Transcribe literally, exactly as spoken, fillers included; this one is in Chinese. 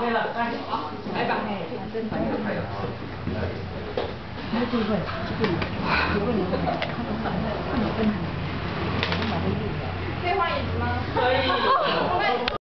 OK 了，来，来吧。 没机会，机会，机会，他不敢，他不敢。